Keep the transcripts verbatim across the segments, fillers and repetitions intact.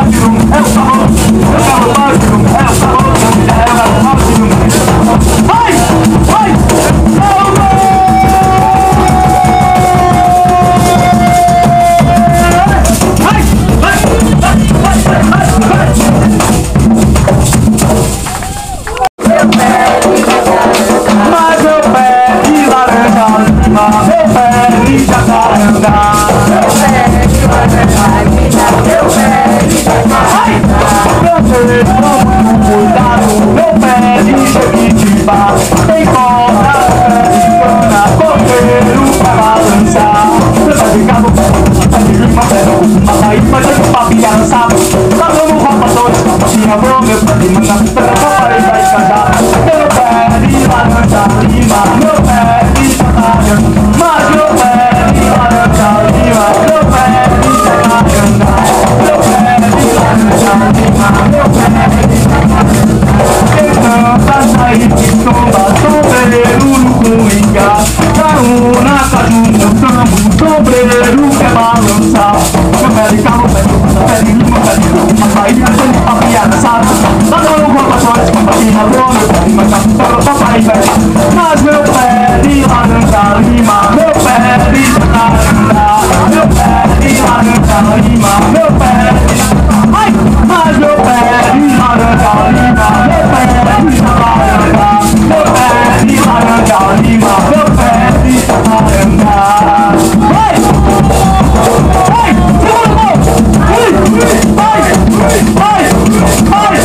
Mas meu pé de laranja lima, meu pé de laranja, meu pé de laranja lima, meu pé de ai, mas meu pé de laranja lima, meu pé de laranja, meu pé de laranja lima, meu pé de laranja. Vai! Vai! Vai! Vai! Vai! Vai!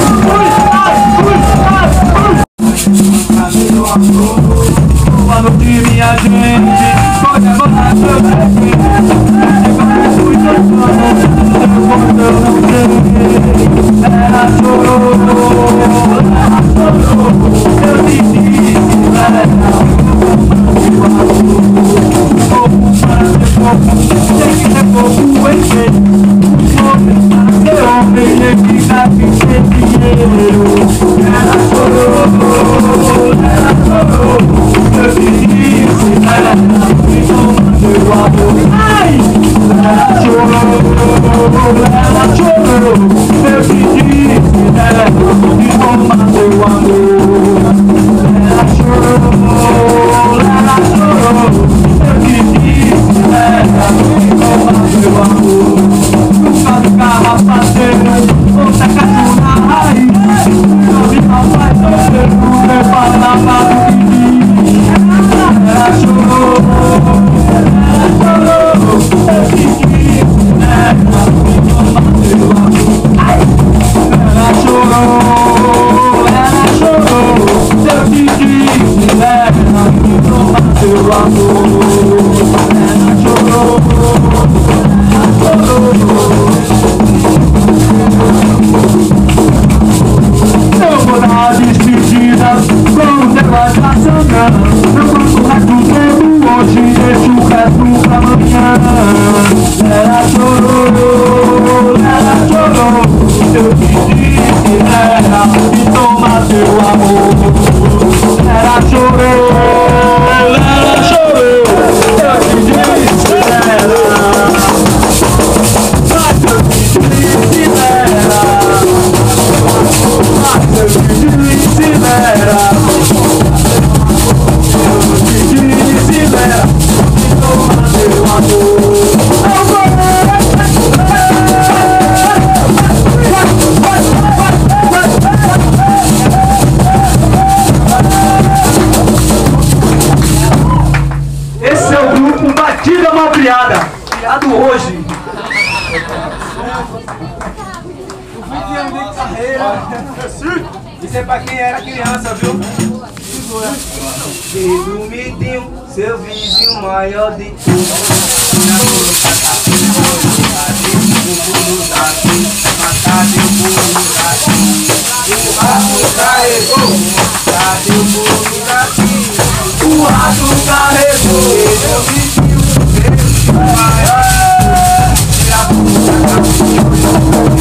Boa noite, minha gente. Pode agora que eu cheguei. Eu não sei. Ela chorou, ela chorou. Eu te disse, ela pouco para ser pouco, tem que ser pouco em jeito. Ser homem necessita de ser dinheiro. Ela chorou, ela chorou. Eu te disse, ela me toma meu amor. Ai! Ela chorou, ela chorou. Eu te disse, ela me toma meu amor. Ela chorou, ela chorou. Eu te disse, ela me toma meu amor. Nunca do carrapateiro, outra cacho na raiz. Não me faz você não levar na mão. Ela chorou, ela chorou. Eu te disse, ela me toma meu amor. Ela chorou, ela chorou. Eu te disse, ela me toma meu amor. Ela chorou, ela chorou. Eu vou dar despedida com o negócio da sangrando. Eu faço o resto do tempo hoje, deixo o resto pra amanhã. Ela chorou, ela chorou. Eu te disse, ela me toma seu amor. Ela chorou, ela chorou. Eu te disse, ela. Mas eu te disse, ela. Mas eu te disse, ela. Eu te disse, ela. Me toma seu amor. Esse é o grupo Batida Malcriada, criado hoje. Isso é pra quem era criança, viu? Desde o mitinho, seu vizinho maior de tudo. Na colocação, o pulo daqui, cadê o pulo daqui? O rato carregou, cadê o pulo daqui? O rato carregou, seu vizinho, seu vizinho maior de tudo.